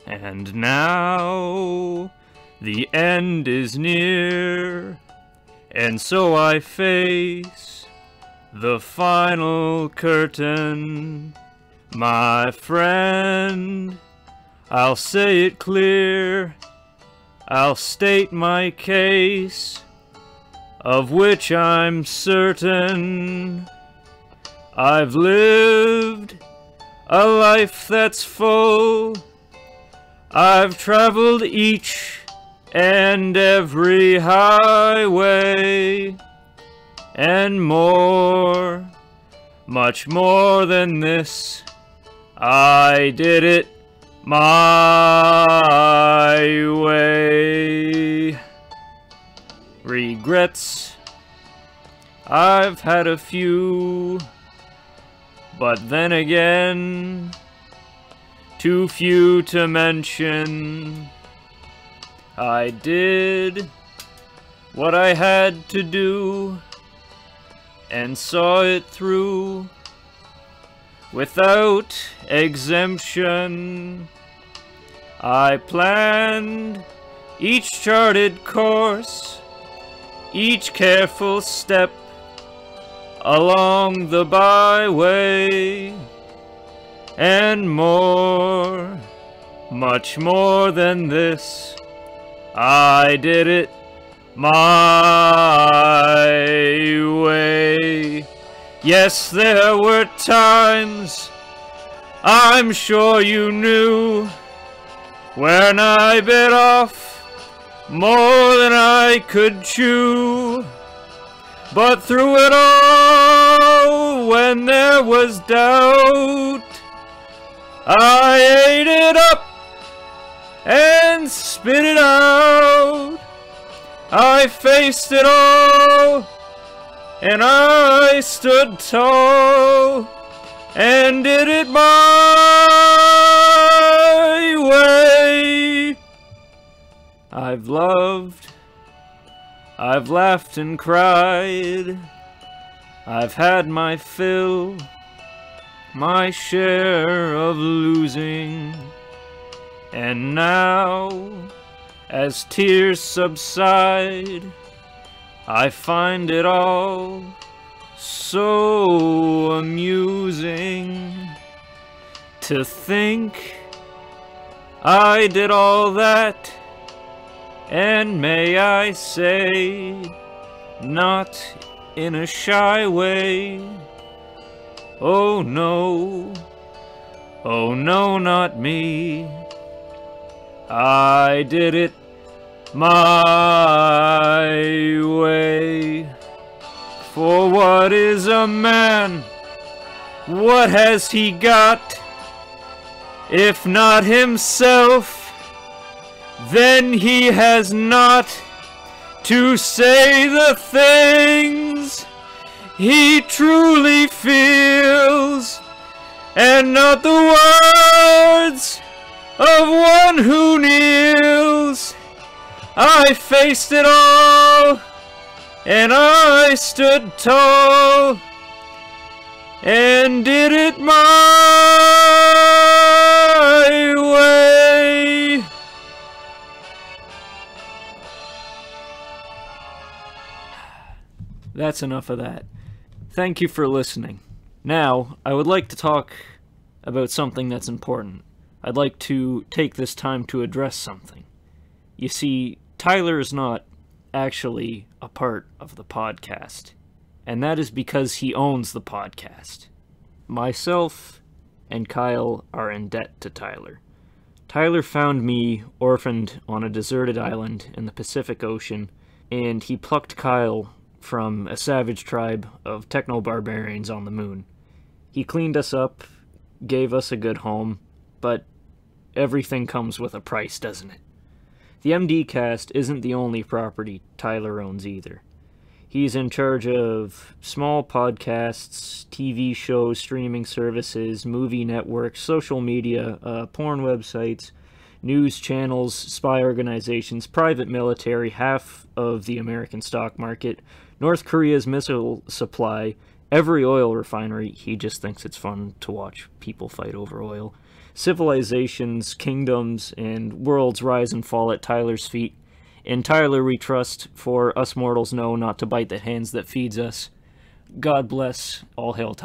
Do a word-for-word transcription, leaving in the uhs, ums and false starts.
And now the end is near, and so I face the final curtain. My friend, I'll say it clear, I'll state my case, of which I'm certain. I've lived a life that's full, I've traveled each and every highway, and more, much more than this, I did it my way. Regrets, I've had a few, but then again, too few to mention. I did what I had to do, and saw it through, without exemption. I planned each charted course, each careful step along the byway, and more, much more than this, I did it my way. Yes, there were times, I'm sure you knew, when I bit off more than I could chew. But through it all, when there was doubt, I ate it up and spit it out. I faced it all, and I stood tall, and did it my way. I've loved, I've laughed and cried, I've had my fill, my share of losing, and now, as tears subside, I find it all so amusing to think I did all that, and may I say, not in a shy way. Oh no, oh no, not me. I did it my way. For what is a man? What has he got? If not himself, then he has not to say the things he truly feels, and not the words of one who kneels. I faced it all, and I stood tall, and did it my way. That's enough of that. Thank you for listening. Now, I would like to talk about something that's important. I'd like to take this time to address something. You see, Tyler is not actually a part of the podcast, and that is because he owns the podcast. Myself and Kyle are in debt to Tyler. Tyler found me orphaned on a deserted island in the Pacific Ocean, and he plucked Kyle from a savage tribe of techno-barbarians on the moon. He cleaned us up, gave us a good home, but everything comes with a price, doesn't it? The M D Cast isn't the only property Tyler owns either. He's in charge of small podcasts, T V shows, streaming services, movie networks, social media, uh, porn websites, news channels, spy organizations, private military, half of the American stock market, North Korea's missile supply, Every oil refinery, he just thinks it's fun to watch people fight over oil. Civilizations, kingdoms, and worlds rise and fall at Tyler's feet. In Tyler we trust, for us mortals know not to bite the hands that feeds us. God bless. All hail Tyler.